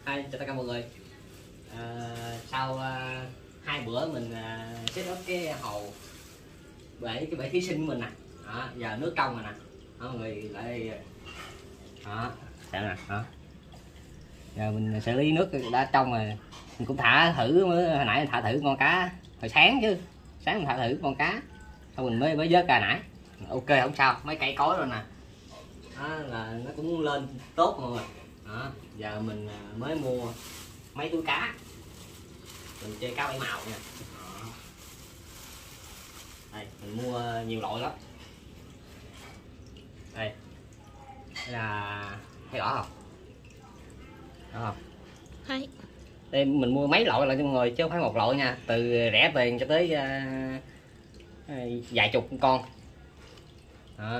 Chào tất cả mọi người. Sau 2 bữa mình set up cái hồ bể thí sinh của mình nè. Đó, giờ nước trong rồi nè. Đó, mọi người lại đó, xem nè. Đó. Giờ mình xử lý nước đã trong rồi. Mình cũng thả thử, hồi nãy mình thả thử con cá hồi sáng chứ. Sáng mình thả thử con cá. Xong mình mới vớt ra nãy. Ok không sao, mấy cây cối rồi nè. Đó, là nó cũng lên tốt mọi người. Đó, giờ mình mới mua mấy túi cá, mình chơi cá bảy màu nha. Đó. Đây mình mua nhiều loại lắm. Đây là thấy rõ không? Đó không? Thấy. Đây mình mua mấy loại là cho mọi người chứ không phải một loại nha, từ rẻ tiền cho tới vài chục con. Đó.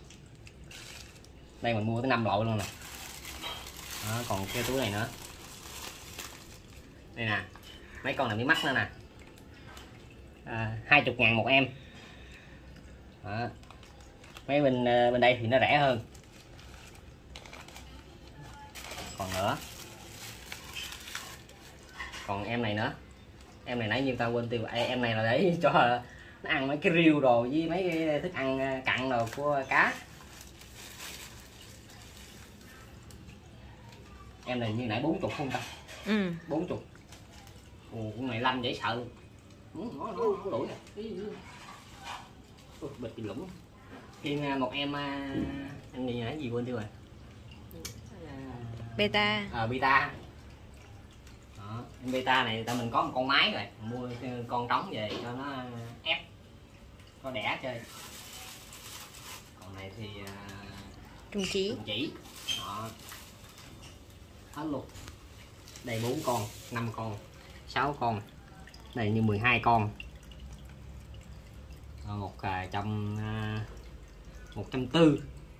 Đây mình mua tới 5 loại luôn nè. Đó, còn cái túi này nữa. Đây nè, mấy con này mới mắc nữa nè. 20.000 một em. Đó. Mấy bên đây thì nó rẻ hơn. Còn nữa. Còn em này nữa. Em này nãy như ta quên tiêu. Em này là để cho nó ăn mấy cái riêu đồ với mấy cái thức ăn cặn đồ của cá. Em này như nãy 40 không ta? 40. Con này lanh dễ sợ. Nó đuổi nè. Bịch lũng. Thêm một em anh gì nãy gì quên tiêu rồi. Beta. Beta. Đó, em beta này tại mình có một con máy rồi, mua con trống về cho nó ép có đẻ chơi. Còn này thì Trùng chỉ. trùng chỉ. Đó. Hết luôn. Đây 4 con, 5 con, 6 con. Đây như 12 con. Một trăm 140.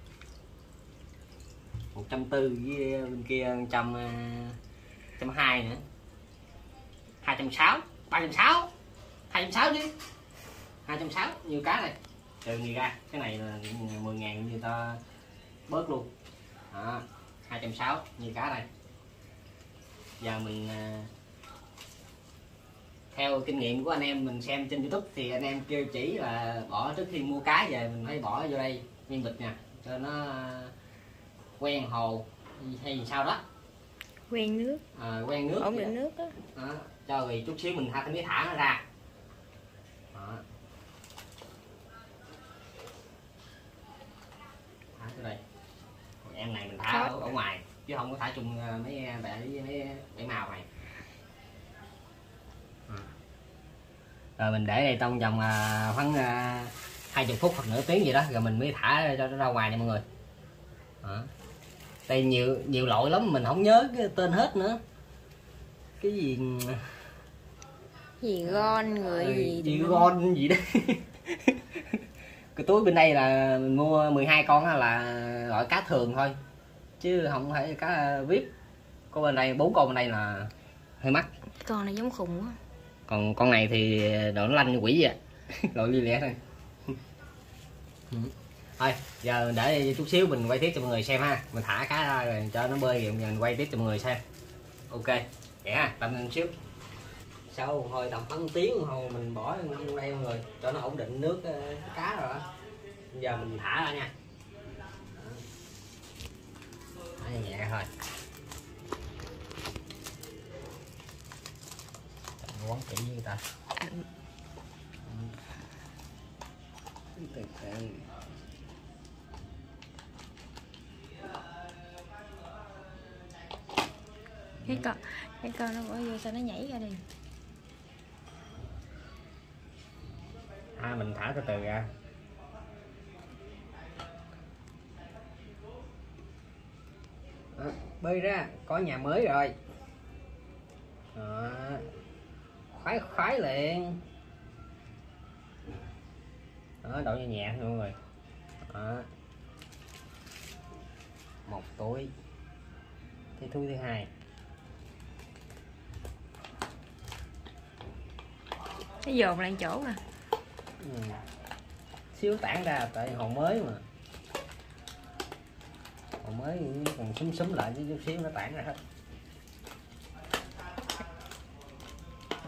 140 với bên kia 120 nữa. 260, 360. 260 chứ. 260 nhiều cá này. Trừ gì ra, cái này là 10.000 người ta bớt luôn. Đó, 260 nhiều cá này. Giờ mình theo kinh nghiệm của anh em mình xem trên YouTube thì anh em kêu chỉ là bỏ trước khi mua cá về mình phải bỏ vô đây viên bịch nè cho nó quen hồ hay gì sao đó, Quen nước. Quen nước, ổn định nước đó. Đó, cho rồi chút xíu mình mới thả nó ra. Đó. Thả tới đây. Còn em này mình thả ở ngoài chứ không có thả chung mấy bể màu này. Rồi mình để đây trong vòng khoảng 20 phút hoặc nửa tiếng gì đó rồi mình mới thả cho nó ra ngoài nha mọi người. Đó. Đây nhiều loại lắm mình không nhớ cái tên hết nữa. Cái gì Gon người gì gon gì đó. Cái túi bên đây là mình mua 12 con là loại cá thường thôi chứ không phải cá VIP. Có bên đây 4 con bên đây là hơi mắc. Con này giống khùng quá. Còn con này thì đồ nó lanh như quỷ vậy. Loại li lẹ thôi. Thôi giờ để chút xíu mình quay tiếp cho mọi người xem ha. Mình thả cá ra rồi cho nó bơi rồi mình quay tiếp cho mọi người xem. Ok vậy ha, tạm ngưng xíu. Sau hồi tầm khoảng tiếng đồng hồ mình bỏ vô đây mọi người cho nó ổn định nước cá rồi đó. Giờ mình thả ra nha. Thả nhẹ nhẹ thôi. Quán kỹ với người ta. Từ từ. Cái con nó bỏ vô sao nó nhảy ra đi. Mình thả từ từ ra. Đó, bơi ra có nhà mới rồi. Đó. Khoái liền. Đó, đổ nhẹ nhẹ thôi mọi người. Đó. Một túi. Cái túi thứ hai. Nó dồn lại chỗ nè. Xíu tản ra tại hồ mới mà. Hồ mới còn súm lại chứ chút xíu nó tản ra hết.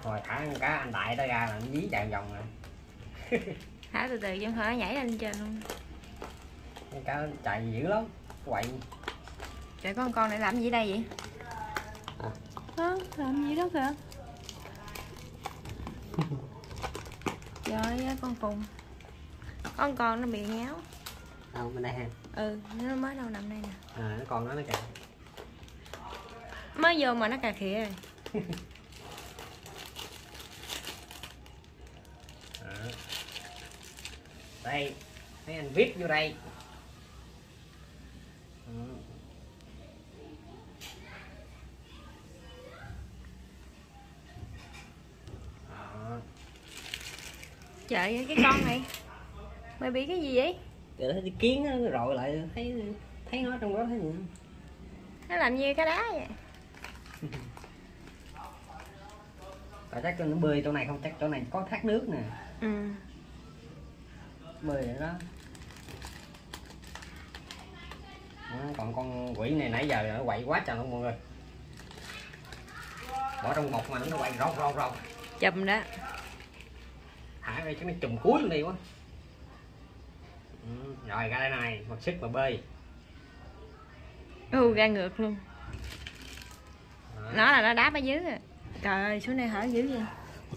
Rồi thả con cá anh Đại đó ra là nó dí chạy vòng rồi. Thả từ từ chứ không phải nhảy lên trên luôn. Con cá chạy dữ lắm, quậy. Trời, có con này làm gì đây vậy? À. Đó, làm gì đó kìa. Trời ơi, con phùng. Con nó bị ngáo. Đâu bên đây ha. Ừ, nó mới đâu nằm đây nè. À, nó con nó kìa. Mới vô mà nó cà khịa rồi. Đây, mấy anh viết vô đây. Trời ơi, cái con này mày bị cái gì vậy? Để thấy kiến nó rọi lại thấy nó trong đó thấy gì. Nó làm như cái đá vậy. Tại chắc nó bơi chỗ này không, chắc chỗ này có thác nước nè. Ừ. Bơi vậy đó. Còn con quỷ này nãy giờ nó quậy quá trời luôn mọi người. Bỏ trong một mà nó quậy râu. Chùm đó. Thả đây chắc nó chùm cuối luôn đi quá. Rồi ra đây này, mặc sức mà bơi. Ra ngược luôn. Nó là nó đáp ở dưới rồi. Trời ơi, xuống đây hở dữ vậy.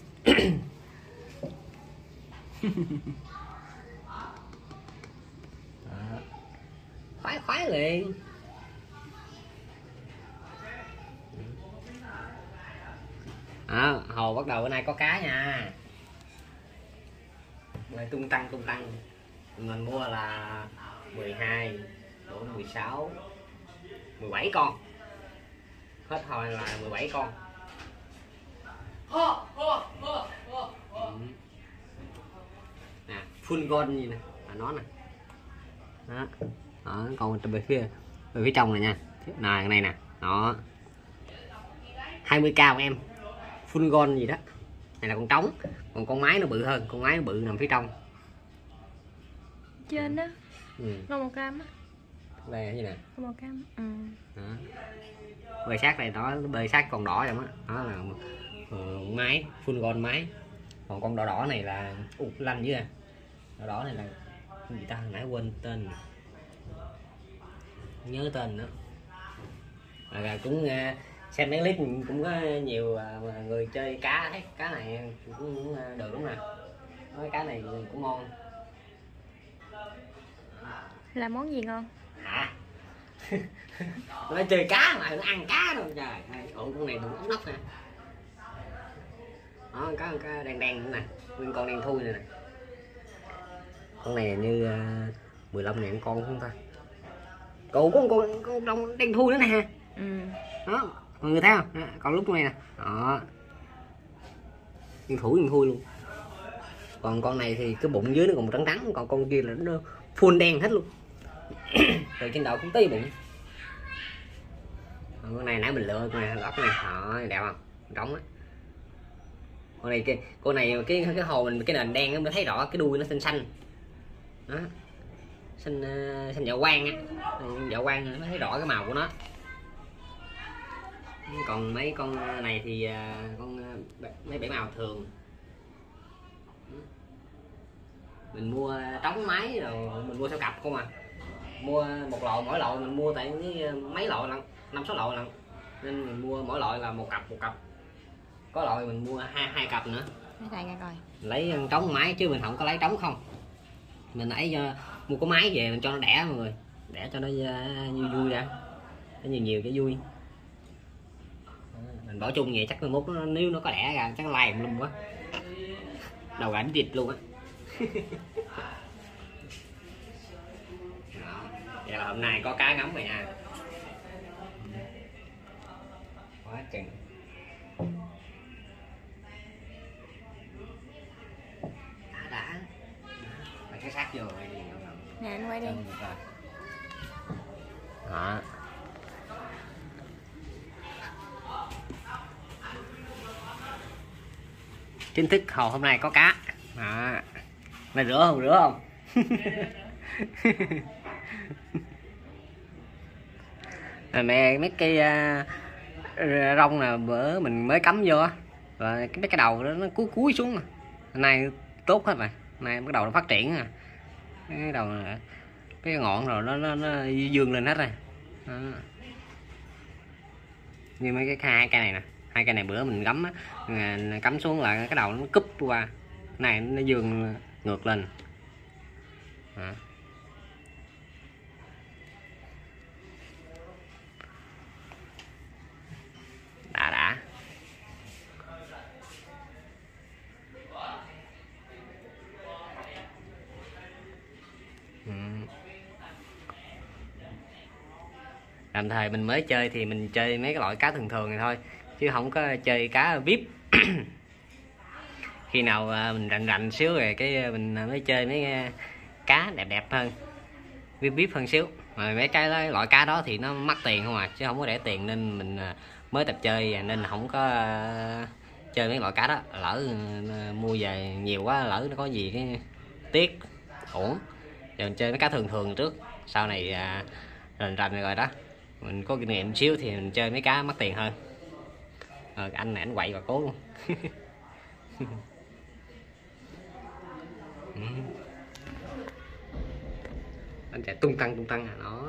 Khoái liền. Hồ bắt đầu bữa nay có cá nha. Bữa nay tung tăng. Mình mua là 12, đủ 16, 17 con. Hết hồi là 17 con. Nè, full gold gì nè, là nó nè. Đó. Đó, còn về phía trong này nha. Này cái này nè, đó. 20k của em. Full gold gì đó. Này là con trống, còn con mái nó bự hơn, con mái nó bự nằm phía trong. Trên đó. Con màu cam á. Đây là gì nè. Con màu cam. Đó. Bơi sát này đó, bơi sát con đỏ trong đó. Đó là mái, full gold mái. Còn con đỏ này là lanh dưới à. Đỏ này là gì ta, nãy quên tên. Nhớ tên nữa. Cũng xem mấy clip cũng có nhiều người chơi cá, thấy cá này cũng được đúng nè. Nói cá này cũng ngon. Là món gì ngon? Hả? Nó chơi cá mà nó ăn cá đâu trời. Ủa con này bụng ống nóc nè. Đó, cá đen nè, nguyên con đen thui này nè. Con này như 15 ngàn con không ta? Cậu có con đông đen thui nữa nè. Đó, mọi người thấy không? Đó, còn lúc này nè. Đó. Đen thui luôn. Còn con này thì cái bụng dưới nó còn trắng, còn con kia là nó full đen hết luôn. Từ trên đầu cũng tí bụng. Con này nãy mình lựa con này lóc này, đó, đẹp không? Trống á. Con này cái hồ mình cái nền đen mới thấy rõ cái đuôi nó xanh. Đó. Xanh dạo quang á. Dạo quang mới thấy rõ cái màu của nó. Còn mấy con này thì mấy bảy màu thường. Mình mua trống máy rồi mình mua theo cặp không à. Mua một loại, mỗi loại mình mua tại mấy loại lần, 5-6 loại lần. Nên mình mua mỗi loại là một cặp. Có loại mình mua hai cặp nữa. Lấy trống máy chứ mình không có lấy trống không. Mình lấy mua có máy về mình cho nó đẻ mọi người. Đẻ cho nó vui ra. Nó nhiều cho vui. Mình bỏ chung vậy chắc mai mốt nếu nó có đẻ ra chắc nó lai luôn quá. Đầu gà thịt luôn á. Vậy là hôm nay có cá ngấm rồi nha. Quá chừng. Đã. Phải cái sát vô rồi. Nè anh quay đi. Đó. Chính thức hồ hôm nay có cá. Đó. Mày rửa không? Mẹ mấy cây rong là bữa mình mới cắm vô á, và mấy cái đầu đó nó cúi xuống mà. Nay tốt hết rồi, nay cái đầu nó phát triển cái đầu này, cái ngọn rồi nó dương lên hết rồi đó. Như mấy cái hai cây này nè, hai cây này bữa mình gắm á, cắm xuống là cái đầu nó cúp qua, này nó dương ngược lên đó. Đã Tạm thời mình mới chơi thì mình chơi mấy cái loại cá thường thường này thôi, chứ không có chơi cá VIP. Khi nào mình rành xíu rồi cái mình mới chơi mấy cá đẹp hơn, VIP hơn xíu. Mà mấy cái loại cá đó thì nó mắc tiền không à, chứ không có rẻ tiền, nên mình mới tập chơi nên không có chơi mấy loại cá đó. Lỡ mua về nhiều quá, lỡ nó có gì cái tiếc uổng. Giờ mình chơi mấy cá thường thường trước, sau này rành rồi đó, mình có kinh nghiệm xíu thì mình chơi mấy cá mắc tiền hơn. Anh này anh quậy và cố luôn. Anh chạy tung tăng à, nó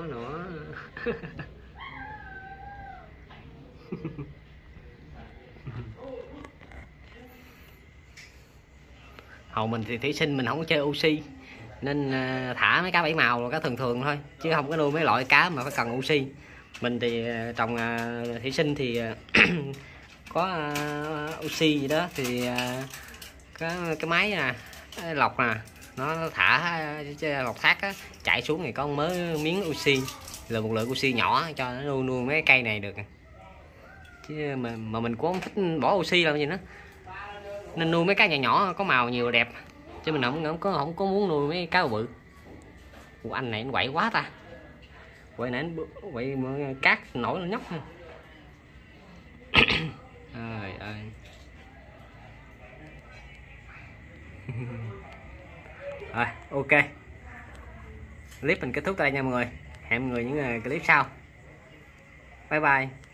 hầu mình thì thủy sinh mình không có chơi oxy, nên thả mấy cá bảy màu rồi cá thường thường thôi, chứ không có nuôi mấy loại cá mà phải cần oxy. Mình thì trồng thủy sinh thì có oxy gì đó thì cái máy nè, lọc nè, nó thả lọc thác á, chạy xuống thì có mới miếng oxy, là một lượng oxy nhỏ cho nó nuôi mấy cây này được. Chứ mà mình cũng không thích bỏ oxy làm gì nữa, nên nuôi mấy cá nhỏ nhỏ có màu nhiều đẹp, chứ mình không có muốn nuôi mấy cá bự. Ủa, anh này anh quậy quá ta, quậy này anh quậy cát nổi lên nhóc. Trời ơi. Rồi ok, clip mình kết thúc tại đây nha mọi người, hẹn mọi người những clip sau, bye bye.